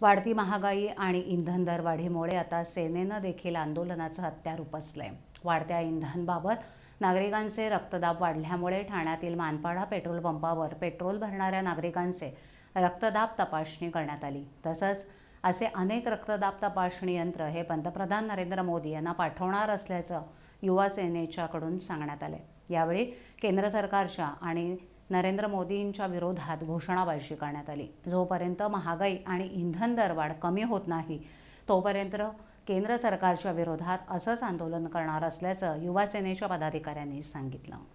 वाढती महागाई आणि इंधन दरवाढीमुळे आता सेनेनं देखील आंदोलनाचं हत्यार उपसलंय। वाढत्या इंधनाबाबत नागरिकांचे रक्तदाब वाढल्यामुळे ठाण्यातील मानपाडा पेट्रोल पंपावर पेट्रोल भरणाऱ्या नागरिकांचे रक्तदाब तपासणी करण्यात आली। तसंच असे अनेक रक्तदाब तपासणी यंत्र हे पंतप्रधान नरेंद्र मोदी यांना पाठवणार असल्याचं युवा सेनेच्याकडून सांगण्यात आले। यावेळी केंद्र सरकारच्या आणि नरेंद्र मोदींच्या विरोधात घोषणाबाजी करण्यात आली। जोपर्यंत महागाई आणि इंधन दरवाढ कमी होत नाही तोपर्यंत केंद्र सरकारच्या विरोधात असंच आंदोलन करणार असल्याचं युवा सेनेच्या पदाधिकाऱ्यांनी सांगितलं।